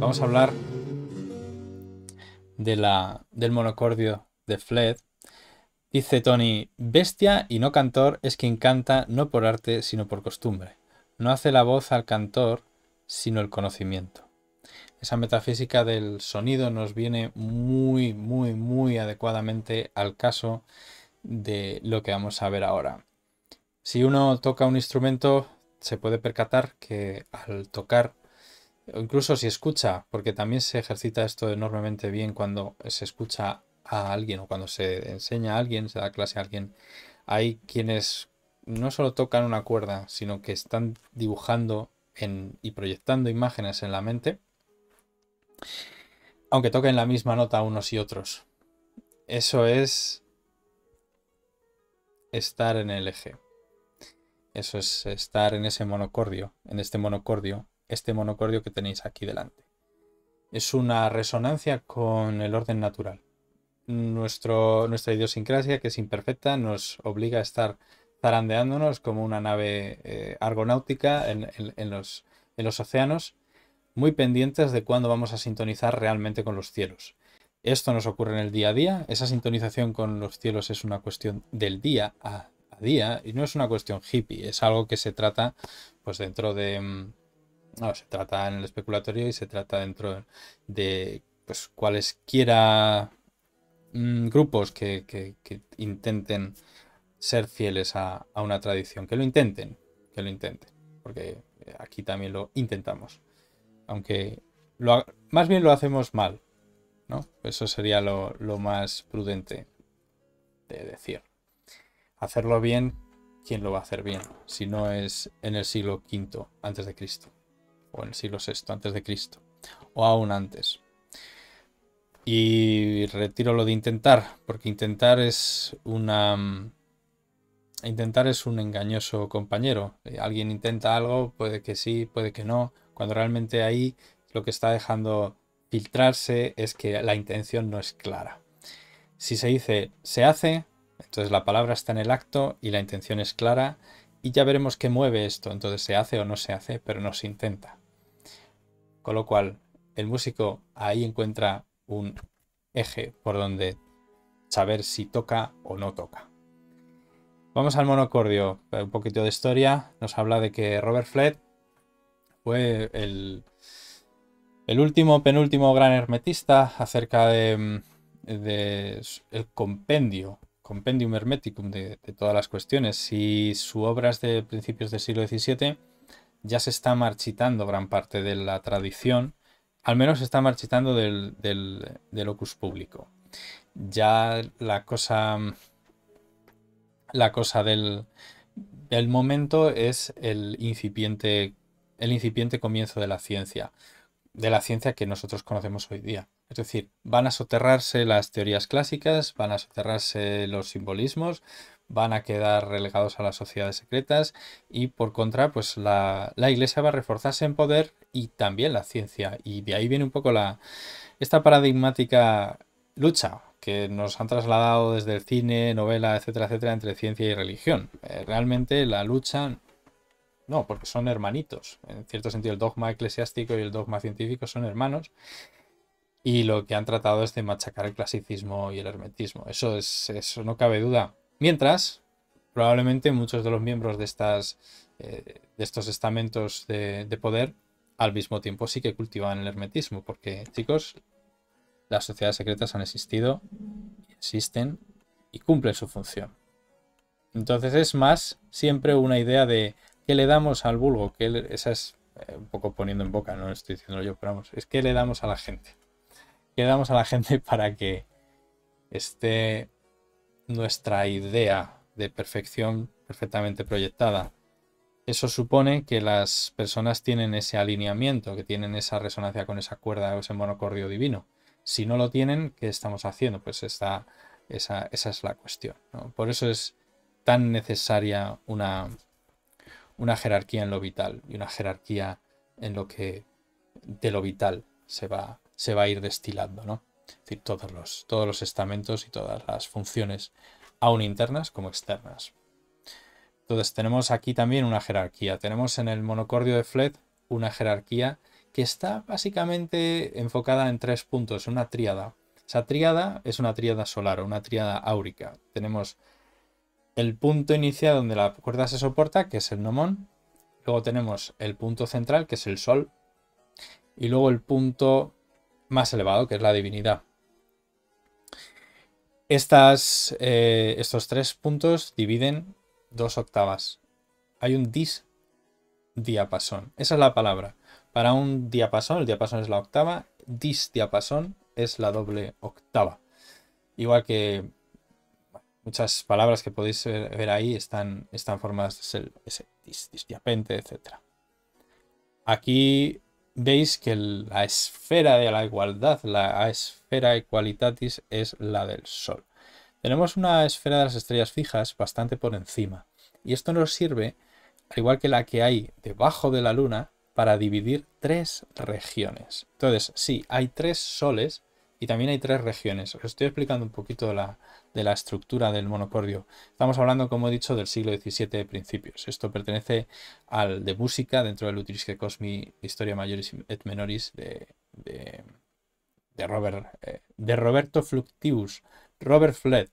vamos a hablar del monocordio de Fled. Dice Tony: bestia y no cantor es quien canta no por arte sino por costumbre. No hace la voz al cantor sino el conocimiento. Esa metafísica del sonido nos viene muy adecuadamente al caso de lo que vamos a ver ahora. Si uno toca un instrumento, se puede percatar que al tocar, o incluso si escucha, porque también se ejercita esto enormemente bien cuando se escucha a alguien o cuando se enseña a alguien, se da clase a alguien, hay quienes no solo tocan una cuerda, sino que están dibujando y proyectando imágenes en la mente, aunque toquen la misma nota unos y otros. Eso es estar en el eje. Eso es estar en ese monocordio, este monocordio que tenéis aquí delante. Es una resonancia con el orden natural. Nuestra idiosincrasia, que es imperfecta, nos obliga a estar zarandeándonos como una nave argonáutica en los océanos, muy pendientes de cuándo vamos a sintonizar realmente con los cielos. Esto nos ocurre en el día a día. Esa sintonización con los cielos es una cuestión del día a día y no es una cuestión hippie. Es algo que se trata pues dentro de... No, se trata en el especulatorio y se trata dentro de pues cualesquiera grupos que intenten ser fieles a una tradición. Que lo intenten. Porque aquí también lo intentamos. Aunque más bien lo hacemos mal, ¿no? Eso sería lo más prudente de decir. Hacerlo bien, ¿quién lo va a hacer bien? Si no es en el siglo V antes de Cristo, o en el siglo VI antes de Cristo, o aún antes. Y retiro lo de intentar, porque intentar es un engañoso compañero. Alguien intenta algo, puede que sí, puede que no, cuando realmente ahí lo que está dejando filtrarse es que la intención no es clara. Si se dice se hace, entonces la palabra está en el acto y la intención es clara y ya veremos qué mueve esto. Entonces se hace o no se hace, pero no se intenta. Con lo cual, el músico ahí encuentra un eje por donde saber si toca o no toca. Vamos al monocordio. Un poquito de historia. Nos habla de que Robert Fled fue el penúltimo gran hermetista acerca de el compendium hermeticum de todas las cuestiones. Y su obra es de principios del siglo XVII. Ya se está marchitando gran parte de la tradición. Al menos se está marchitando del opus público. Ya la cosa del momento es el incipiente comienzo de la ciencia que nosotros conocemos hoy día. Es decir, van a soterrarse las teorías clásicas, van a soterrarse los simbolismos, van a quedar relegados a las sociedades secretas y por contra, pues la Iglesia va a reforzarse en poder y también la ciencia. Y de ahí viene un poco esta paradigmática lucha que nos han trasladado desde el cine, novela, etcétera, entre ciencia y religión. Realmente la lucha... No, porque son hermanitos. En cierto sentido, el dogma eclesiástico y el dogma científico son hermanos. Y lo que han tratado es de machacar el clasicismo y el hermetismo. Eso no cabe duda. Mientras, probablemente muchos de los miembros de estos estamentos de poder, al mismo tiempo sí que cultivan el hermetismo. Porque, chicos, las sociedades secretas han existido, existen y cumplen su función. Entonces es más siempre una idea de ¿qué le damos al vulgo? Esa es un poco poniendo en boca, no lo estoy diciendo yo, pero vamos, es ¿qué le damos a la gente? ¿Qué le damos a la gente para que esté nuestra idea de perfección perfectamente proyectada? Eso supone que las personas tienen ese alineamiento, que tienen esa resonancia con esa cuerda o ese monocordio divino. Si no lo tienen, ¿qué estamos haciendo? Pues esa es la cuestión, ¿no? Por eso es tan necesaria una jerarquía en lo vital y una jerarquía en lo que de lo vital se va a ir destilando, ¿no? Es decir, todos los estamentos y todas las funciones, aún internas como externas. Entonces tenemos aquí también una jerarquía. Tenemos en el monocordio de Fled una jerarquía que está básicamente enfocada en 3 puntos, una tríada. Esa tríada es una tríada solar o una tríada áurica. Tenemos el punto inicial donde la cuerda se soporta, que es el gnomón. Luego tenemos el punto central, que es el sol. Y luego el punto más elevado, que es la divinidad. Estos 3 puntos dividen 2 octavas. Hay un disdiapasón. Esa es la palabra. Para un diapasón, el diapasón es la octava. Disdiapasón es la doble octava. Igual que muchas palabras que podéis ver ahí están formadas ese disdiapente, etc. Aquí veis que la esfera de la igualdad, la esfera equalitatis, es la del Sol. Tenemos una esfera de las estrellas fijas bastante por encima. Y esto nos sirve, al igual que la que hay debajo de la Luna, para dividir 3 regiones. Entonces, sí, hay 3 soles y también hay 3 regiones. Os estoy explicando un poquito de la estructura del monocordio. Estamos hablando, como he dicho, del siglo XVII de principios. Esto pertenece al de música dentro del Utriusque Cosmi Historia Majoris et Menoris de Roberto Fluctibus. Robert Fled.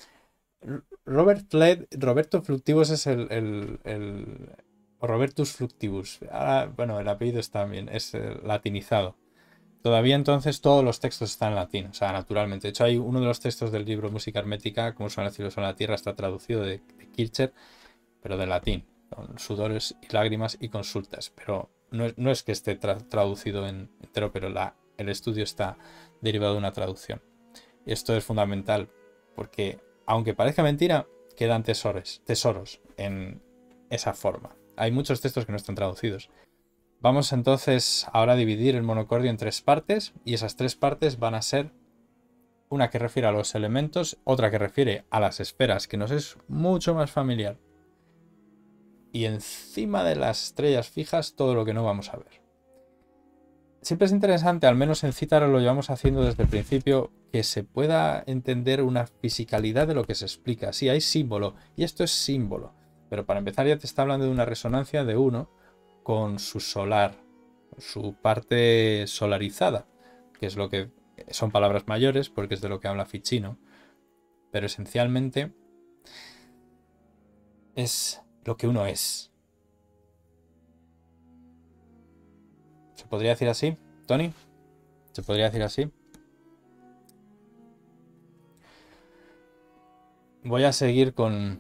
Roberto Fluctibus es Robertus Fluctibus. Ahora, bueno, el apellido está bien, es latinizado. Todavía entonces todos los textos están en latín, o sea, naturalmente. De hecho, hay uno de los textos del libro Música Hermética, como suena el cielo, suena la tierra, está traducido de Kircher, pero de latín, con sudores y lágrimas y consultas. Pero no es que esté traducido entero, pero el estudio está derivado de una traducción. Y esto es fundamental, porque aunque parezca mentira, quedan tesoros en esa forma. Hay muchos textos que no están traducidos. Vamos entonces ahora a dividir el monocordio en 3 partes, y esas 3 partes van a ser una que refiere a los elementos, otra que refiere a las esferas, que nos es mucho más familiar, y encima de las estrellas fijas todo lo que no vamos a ver. Siempre es interesante, al menos en Cítara lo llevamos haciendo desde el principio, que se pueda entender una fisicalidad de lo que se explica. Sí, hay símbolo, y esto es símbolo, pero para empezar ya te está hablando de una resonancia de 1 con su solar, su parte solarizada, que es lo que son palabras mayores porque es de lo que habla Ficino, pero esencialmente es lo que uno es. ¿Se podría decir así, Tony? ¿Se podría decir así? Voy a seguir con...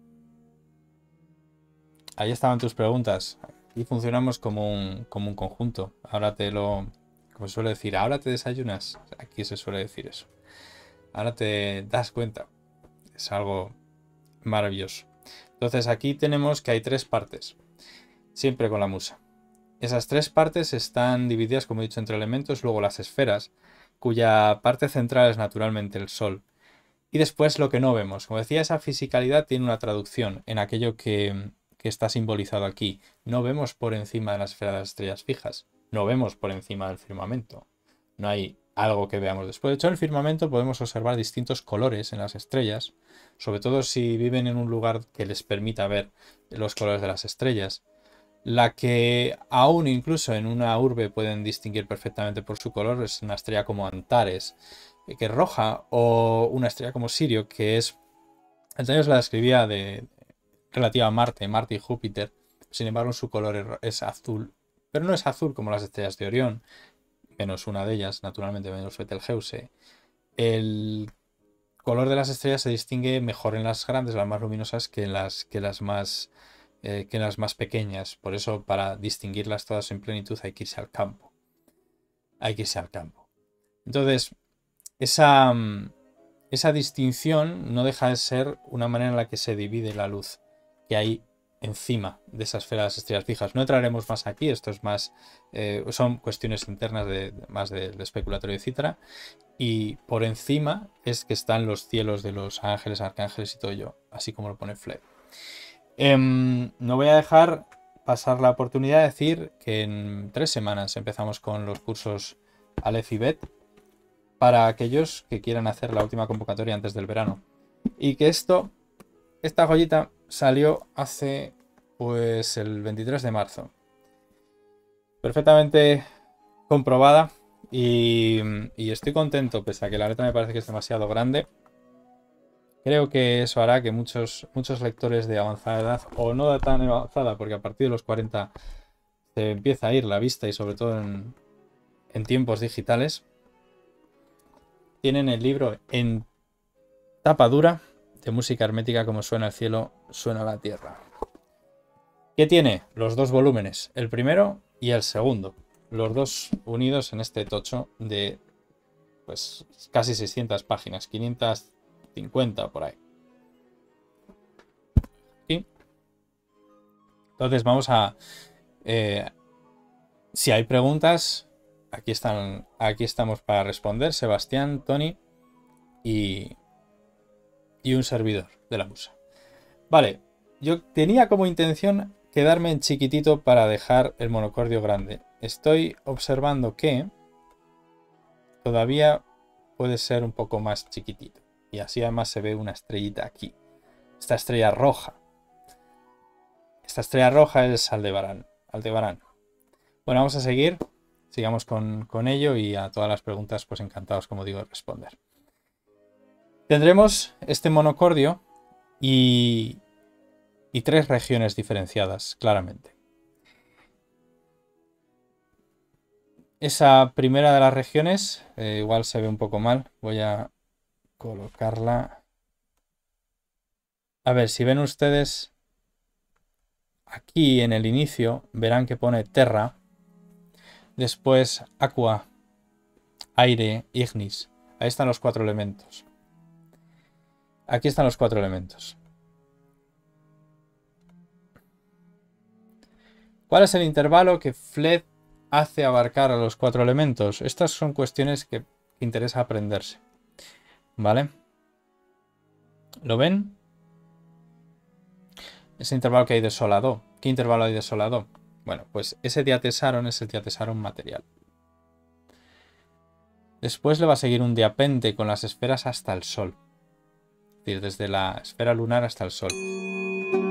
Ahí estaban tus preguntas. Y funcionamos como un conjunto. Ahora como se suele decir, ahora te desayunas. Aquí se suele decir eso. Ahora te das cuenta. Es algo maravilloso. Entonces aquí tenemos que hay 3 partes. Siempre con la musa. Esas 3 partes están divididas, como he dicho, entre elementos. Luego las esferas, cuya parte central es naturalmente el Sol. Y después lo que no vemos. Como decía, esa fisicalidad tiene una traducción en aquello que está simbolizado aquí. No vemos por encima de la esfera de las estrellas fijas. No vemos por encima del firmamento. No hay algo que veamos después. De hecho, en el firmamento podemos observar distintos colores en las estrellas, sobre todo si viven en un lugar que les permita ver los colores de las estrellas. La que aún incluso en una urbe pueden distinguir perfectamente por su color es una estrella como Antares, que es roja, o una estrella como Sirio, que es... Entonces la describía relativa a Marte y Júpiter. Sin embargo, su color es azul, pero no es azul como las estrellas de Orión, menos una de ellas, naturalmente, menos Betelgeuse. El color de las estrellas se distingue mejor en las grandes, las más luminosas, que en las más pequeñas. Por eso, para distinguirlas todas en plenitud, hay que irse al campo. Hay que irse al campo. Entonces, esa distinción no deja de ser una manera en la que se divide la luz que hay encima de esa esfera de las estrellas fijas. No entraremos más aquí, esto es más, son cuestiones internas más del especulatorio, etc. Y por encima es que están los cielos de los ángeles, arcángeles y todo ello, así como lo pone Fled. No voy a dejar pasar la oportunidad de decir que en 3 semanas empezamos con los cursos Aleph y Bet para aquellos que quieran hacer la última convocatoria antes del verano. Y que esta joyita salió hace pues el 23 de marzo. Perfectamente comprobada y estoy contento, pese a que la letra me parece que es demasiado grande. Creo que eso hará que muchos lectores de avanzada edad, o no tan avanzada, porque a partir de los 40 se empieza a ir la vista y sobre todo en tiempos digitales, tienen el libro en tapa dura de música hermética, como suena el cielo, suena la tierra. ¿Qué tiene? Los dos volúmenes, el primero y el segundo, los dos unidos en este tocho de pues casi 600 páginas, 550 por ahí. ¿Sí? Entonces vamos a... si hay preguntas, aquí estamos para responder, Sebastián, Tony y un servidor de la musa. Vale, yo tenía como intención quedarme en chiquitito para dejar el monocordio grande. Estoy observando que todavía puede ser un poco más chiquitito. Y así además se ve una estrellita aquí. Esta estrella roja. Esta estrella roja es Aldebarán. Bueno, vamos a seguir. Sigamos con ello y a todas las preguntas, pues encantados, como digo, de responder. Tendremos este monocordio y 3 regiones diferenciadas, claramente. Esa primera de las regiones, igual se ve un poco mal. Voy a colocarla. A ver, si ven ustedes aquí en el inicio, verán que pone terra. Después aqua, aire, ignis. Ahí están los 4 elementos. Aquí están los 4 elementos. ¿Cuál es el intervalo que Fled hace abarcar a los 4 elementos? Estas son cuestiones que interesa aprenderse. ¿Vale? ¿Lo ven? Ese intervalo que hay de sol a do. ¿Qué intervalo hay de sol a do? Bueno, pues ese diatesaron es el diatesaron material. Después le va a seguir un diapente con las esferas hasta el sol. Es decir, desde la esfera lunar hasta el sol.